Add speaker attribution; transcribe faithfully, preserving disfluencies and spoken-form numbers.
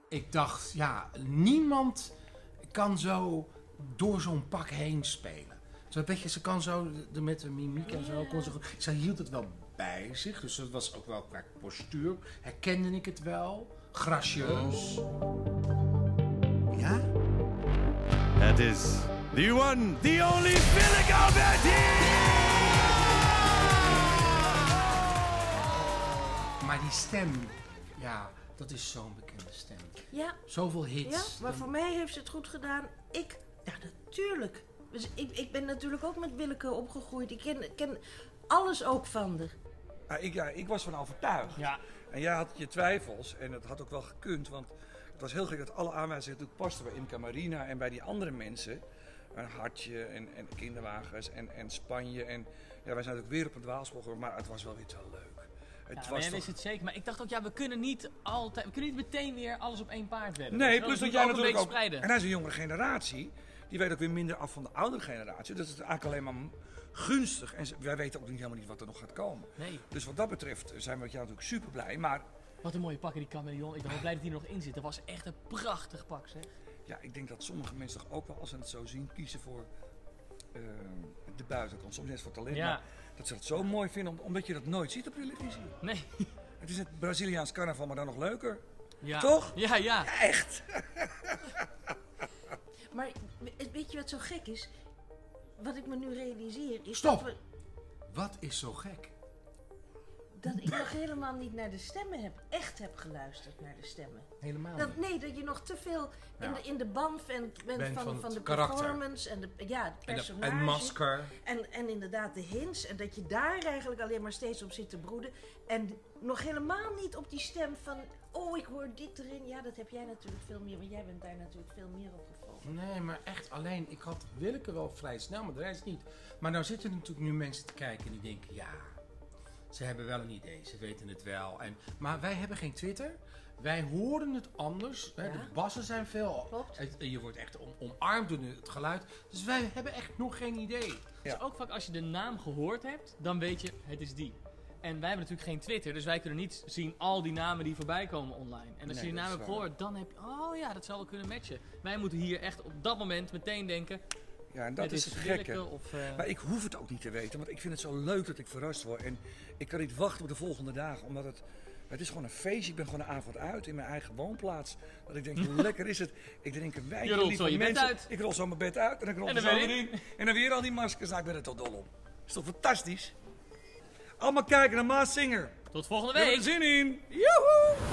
Speaker 1: ik dacht, ja, niemand kan zo door zo'n pak heen spelen. Zo een beetje, ze kan zo, de, met de mimiek en zo, kon ze, ze hield het wel bij zich. Dus dat was ook wel qua postuur. Herkende ik het wel. Gracieus. Ja?
Speaker 2: Het is the one, the only Willeke Alberti!
Speaker 1: Maar die stem, ja, dat is zo'n bekende stem.
Speaker 3: Ja.
Speaker 1: Zoveel hits.
Speaker 3: Ja, maar voor mij heeft ze het goed gedaan. Ik, ja natuurlijk. Dus ik, ik ben natuurlijk ook met Willeke opgegroeid. Ik ken, ken alles ook van haar.
Speaker 4: Ja, ik, ja, ik was van overtuigd.
Speaker 5: Ja.
Speaker 4: En jij had je twijfels en het had ook wel gekund, want het was heel gek dat alle aanwijzingen natuurlijk pasten bij Imca Marina en bij die andere mensen. Een Hartje en, en kinderwagens en, en Spanje. En ja, wij zijn natuurlijk weer op het dwaalspoor, maar het was wel weer te leuk. Het
Speaker 5: Ja,
Speaker 4: was
Speaker 5: maar jij
Speaker 4: toch...
Speaker 5: wist het zeker. Maar ik dacht ook, ja, we kunnen niet altijd, we kunnen niet meteen weer alles op één paard wedden.
Speaker 4: Nee,
Speaker 5: Dus
Speaker 4: plus
Speaker 5: we
Speaker 4: dat
Speaker 5: moeten
Speaker 4: jij
Speaker 5: ook een
Speaker 4: natuurlijk ook...
Speaker 5: beetje spreiden.
Speaker 4: En hij is een jongere generatie. Die weet ook weer minder af van de oudere generatie. Dus het is eigenlijk alleen maar gunstig. En wij weten ook niet helemaal niet wat er nog gaat komen.
Speaker 5: Nee.
Speaker 4: Dus wat dat betreft zijn we met jou natuurlijk super blij. Maar
Speaker 5: Wat een mooie pakken, die chameleon. Ik ben wel blij dat die er nog in zit. Dat was echt een prachtig pak, zeg.
Speaker 4: ja, ik denk dat sommige mensen toch ook wel, als ze het zo zien, kiezen voor uh, de buitenkant. Soms net voor talent.
Speaker 5: Ja.
Speaker 4: Maar dat ze het zo mooi vinden, omdat je dat nooit ziet op televisie.
Speaker 5: Nee.
Speaker 4: Het is het Braziliaans carnaval, maar dan nog leuker.
Speaker 5: Ja.
Speaker 4: Toch?
Speaker 5: Ja, ja.
Speaker 4: Echt.
Speaker 3: Maar weet je wat zo gek is? Wat ik me nu realiseer is
Speaker 1: Stop.
Speaker 3: dat we...
Speaker 1: Wat is zo gek?
Speaker 3: Dat ik nog helemaal niet naar de stemmen heb, echt heb geluisterd naar de stemmen.
Speaker 1: Helemaal
Speaker 3: Dat,
Speaker 1: niet.
Speaker 3: nee, dat je nog te veel in,
Speaker 1: Ja.
Speaker 3: de, in de ban bent, bent
Speaker 1: Ben
Speaker 3: van,
Speaker 1: van
Speaker 3: van,
Speaker 1: het
Speaker 3: de
Speaker 1: karakter.
Speaker 3: performance en de, ja, het
Speaker 1: En, de,
Speaker 3: personage.
Speaker 1: en masker.
Speaker 3: En, en inderdaad de hints. En dat je daar eigenlijk alleen maar steeds op zit te broeden. En nog helemaal niet op die stem van... Oh, ik hoor dit erin. Ja, dat heb jij natuurlijk veel meer. Want jij bent daar natuurlijk veel meer op gevolgd.
Speaker 1: Nee, maar echt alleen. Ik had Willeke wel vrij snel, maar de rest niet. Maar nou zitten er natuurlijk nu mensen te kijken die denken... Ja, ze hebben wel een idee. Ze weten het wel. En, maar wij hebben geen Twitter. Wij horen het anders. Hè?
Speaker 3: Ja.
Speaker 1: De bassen zijn veel...
Speaker 3: Klopt.
Speaker 1: Het- je wordt echt om, omarmd door het geluid. Dus wij hebben echt nog geen idee.
Speaker 5: Dus ook vaak als je de naam gehoord hebt, dan weet je, het is die. En wij hebben natuurlijk geen Twitter, dus wij kunnen niet zien al die namen die voorbij komen online. En als
Speaker 4: Nee,
Speaker 5: je die
Speaker 4: dat
Speaker 5: naam
Speaker 4: is
Speaker 5: hebt
Speaker 4: waar.
Speaker 5: gehoord, dan heb je, oh ja, dat zou wel kunnen matchen. Wij moeten hier echt op dat moment meteen denken,
Speaker 4: Ja, en dat
Speaker 5: het
Speaker 4: is
Speaker 5: is
Speaker 4: het
Speaker 5: Willeke
Speaker 4: gekke.
Speaker 5: of... eh,
Speaker 4: Maar ik hoef het ook niet te weten, want ik vind het zo leuk dat ik verrast word. En ik kan niet wachten op de volgende dagen, omdat het... Het is gewoon een feestje. Ik ben gewoon een avond uit in mijn eigen woonplaats. Dat ik denk, hoe lekker is het? Ik drink een wijntje.
Speaker 5: Je rolt
Speaker 4: lieve
Speaker 5: zo je bed
Speaker 4: mensen.
Speaker 5: uit.
Speaker 4: Ik rol zo mijn bed uit en ik rol
Speaker 5: En
Speaker 4: er
Speaker 5: dan
Speaker 4: zo
Speaker 5: weer
Speaker 4: weer in. En dan weer al die maskers. Nou, ik ben er toch dol op. Is toch fantastisch? Allemaal kijken naar Maas Singer.
Speaker 5: Tot volgende
Speaker 4: We hebben
Speaker 5: week!
Speaker 4: er zin in. Joehoe!